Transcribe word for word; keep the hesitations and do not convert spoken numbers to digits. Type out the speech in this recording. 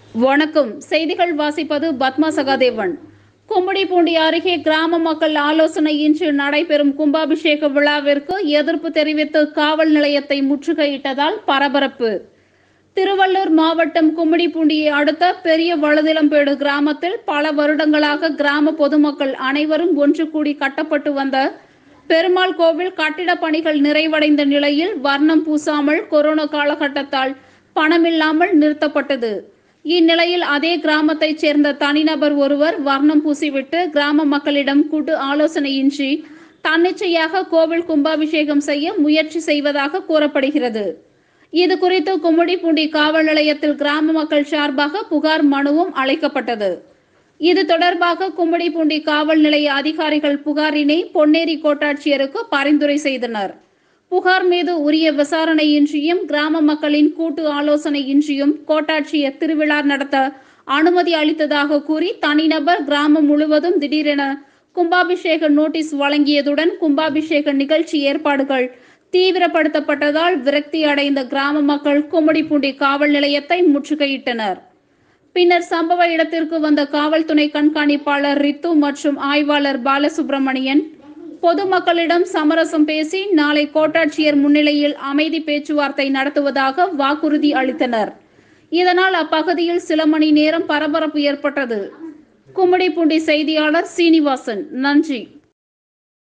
வணக்கம். செய்திகள் வாசிப்பது பத்மா சகாதேவன். கும்மிடிப்பூண்டி அருகே கிராம மக்கள் ஆலோசனையின்றி நடைபெறும் கும்பாபிஷேக விழாவிற்கு எதிர்ப்பு தெரிவித்து காவல் நிலையத்தை முற்றுகையிட்டதால் பரபரப்பு. திருவள்ளூர் மாவட்டம் கும்மிடிப்பூண்டியை அடுத்த பெரிய வழுதிலம்பேடு கிராமத்தில் பல வருடங்களாக கிராம பொதுமக்கள் அனைவரும் ஒன்று கூடி கட்டப்பட்டு வந்த பெருமாள் கோவில் கட்டிட பணிகள் நிறைவடைந்த நிலையில் வர்ணம் பூசாமல் கொரோனா காலகட்டத்தால் பணமில்லாமல் நிறுத்தப்பட்டது. இந்நிலையில் அதே கிராமத்தைச் சேர்ந்த தனிநபர் ஒருவர் வர்ணம் பூசிவிட்டு கிராம மக்களிடம் கூட்டு ஆலோசனையின்றி தன்னிச்சையாக கோவில் கும்பாபிஷேகம் செய்ய முயற்சி செய்வதாக கூறப்படுகிறது. இது குறித்து கும்மிடிப்பூண்டி காவல் நிலையத்தில் கிராம மக்கள் சார்பாக புகார் மனுவும் அளிக்கப்பட்டது. இது தொடர்பாக கும்மிடிப்பூண்டி காவல் நிலைய அதிகாரிகள் புகாரினை பொன்னேரி கோட்டாட்சியருக்கு பரிந்துரை செய்தனர். புகார் மீது உரிய விசாரணையின்றியும் கிராம மக்களின் கூட்டு ஆலோசனையின்றியும் கோட்டாட்சியர் திருவிழா நடத்த அனுமதி அளித்ததாக கூறி தனிநபர் கிராமம் முழுவதும் திடீரென கும்பாபிஷேக நோட்டீஸ் வழங்கியதுடன் கும்பாபிஷேக நிகழ்ச்சி ஏற்பாடுகள் தீவிரப்படுத்தப்பட்டதால் விரக்தி அடைந்த கிராம மக்கள் கும்மிடிப்பூண்டி காவல் நிலையத்தை முற்றுகையிட்டனர். பின்னர் சம்பவ இடத்திற்கு வந்த காவல் துணை கண்காணிப்பாளர் ரித்து மற்றும் ஆய்வாளர் பாலசுப்ரமணியன் பொதுமக்களிடம் சமரசம் பேசி நாளை கோட்டாட்சியர் முன்னிலையில் அமைதி பேச்சுவார்த்தை நடத்துவதாக வாக்குறுதி அளித்தனர். இதனால் அப்பகுதியில் சில மணி நேரம் பரபரப்பு ஏற்பட்டது. கும்மிடிப்பூண்டி செய்தியாளர் சீனிவாசன். நன்றி.